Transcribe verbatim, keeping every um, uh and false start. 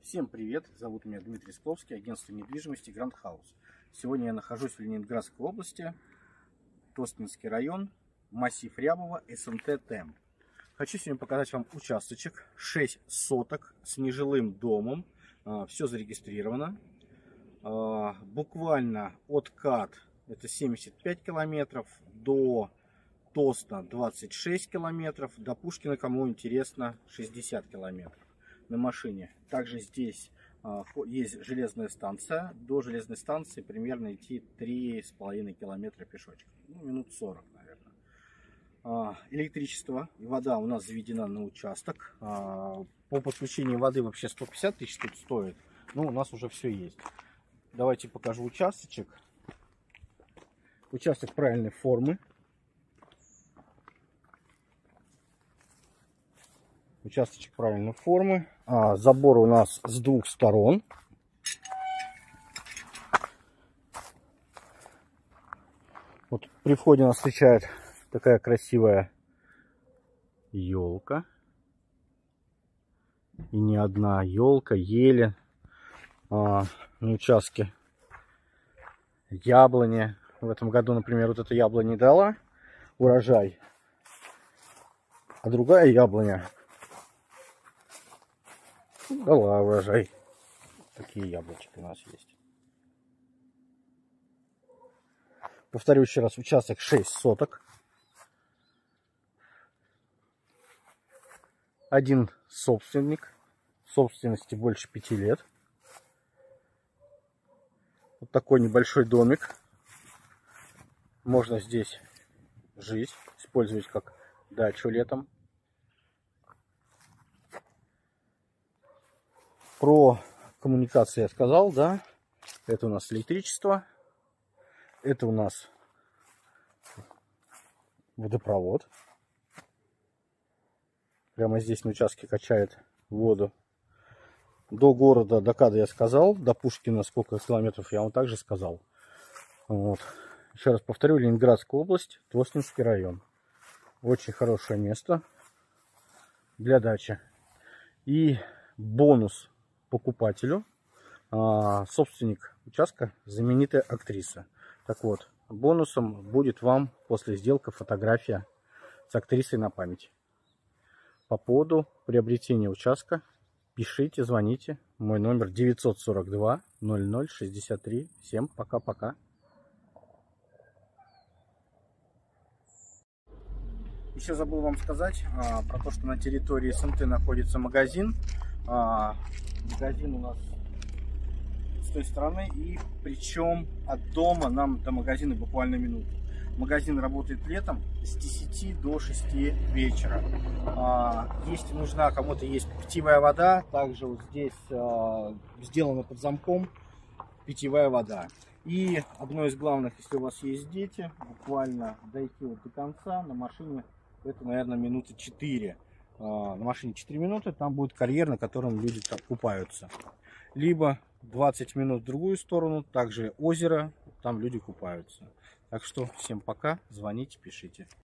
Всем привет! Зовут меня Дмитрий Скловский, агентство недвижимости Grand House. Сегодня я нахожусь в Ленинградской области, Тоснинский район, массив Рябова, СМТ ТЭМ. Хочу сегодня показать вам участочек, шесть соток с нежилым домом. Все зарегистрировано. Буквально от КАТ это семьдесят пять километров, до Тосна двадцать шесть километров, до Пушкина, кому интересно, шестьдесят километров на машине. Также здесь а, есть железная станция. До железной станции примерно идти три с половиной километра пешочком. Ну, минут сорок, наверное. А, электричество и вода у нас заведена на участок. А, по подключению воды вообще сто пятьдесят тысяч тут стоит. Но у нас уже все есть. Давайте покажу участочек. Участок правильной формы. Участочек правильной формы. А, забор у нас с двух сторон. Вот при входе нас встречает такая красивая елка. И не одна елка, ели. А, на участке яблони. В этом году, например, вот эта яблоня дала урожай. А другая яблоня дала урожай. Такие яблочки у нас есть. Повторю еще раз, участок шесть соток. Один собственник. Собственности больше пяти лет. Вот такой небольшой домик. Можно здесь жить, использовать как дачу летом. Про коммуникации я сказал, да. Это у нас электричество. Это у нас водопровод. Прямо здесь на участке качает воду. До города, до КАДа я сказал. До Пушкина сколько километров я вам также сказал. Вот. Еще раз повторю, Ленинградская область, Тоснинский район. Очень хорошее место для дачи. И бонус покупателю. А, собственник участка знаменитая актриса. Так вот, бонусом будет вам после сделки фотография с актрисой на память. По поводу приобретения участка пишите, звоните. Мой номер девятьсот сорок два ноль ноль шестьдесят три. Всем пока-пока. Еще забыл вам сказать а, про то, что на территории СМТ находится магазин. А, магазин у нас с той стороны, и причем от дома нам до магазина буквально минуту. Магазин работает летом с десяти до шести вечера. А, если нужна кому-то есть питьевая вода, также вот здесь а, сделано под замком питьевая вода. И одно из главных, если у вас есть дети, буквально дойти вот до конца на машине, это, наверное, минуты четыре. На машине четыре минуты, там будет карьер, на котором люди так купаются. Либо двадцать минут в другую сторону, также озеро, там люди купаются. Так что всем пока, звоните, пишите.